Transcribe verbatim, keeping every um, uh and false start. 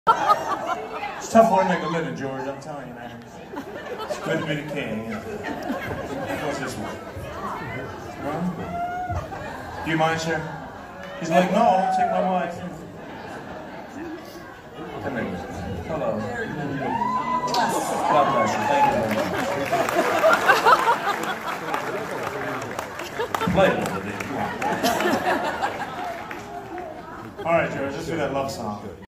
It's a tough way to make a living, George, I'm telling you, man. It's good to be the king, you know. What's this one? Huh? Do you mind, sir? He's like, no, I'll take my wife. Come here. Hello. God bless you. Thank you very much. Play a little bit. All right, George, let's do that love song.